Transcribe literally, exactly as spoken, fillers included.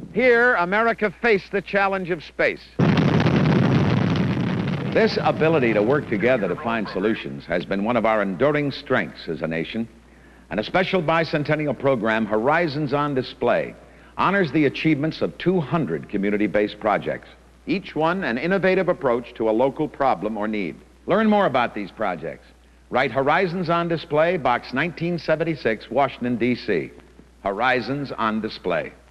Here, America faced the challenge of space. This ability to work together to find solutions has been one of our enduring strengths as a nation. And a special bicentennial program, Horizons on Display, honors the achievements of two hundred community-based projects, each one an innovative approach to a local problem or need. Learn more about these projects. Write Horizons on Display, Box nineteen seventy-six, Washington, D C Horizons on Display.